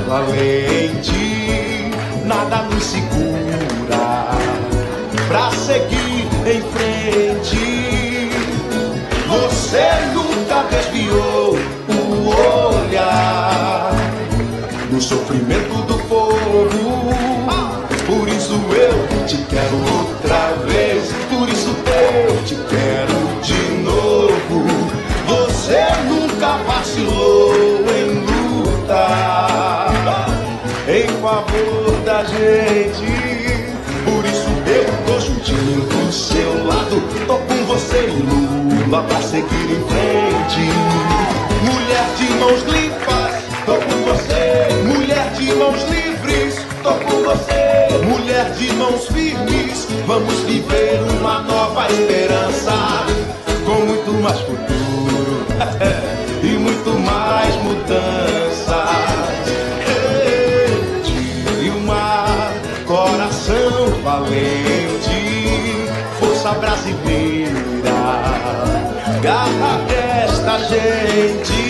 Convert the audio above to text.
valente, nada nos segura pra seguir em frente. Você nunca desviou o olhar no sofrimento do povo. Por isso eu te quero outra vez, por isso eu te quero de novo. Você nunca vacilou em lutar em favor da gente. Por isso eu tô juntinho do seu lado, tô com você em luta pra seguir em frente. Mulher de mãos limpas, tô com você. Mulher de mãos livres, tô com você. Mulher de mãos firmes, vamos viver uma nova esperança, com muito mais futuro e muito mais mudanças. De uma coração valente, força brasileira, garra desta gente.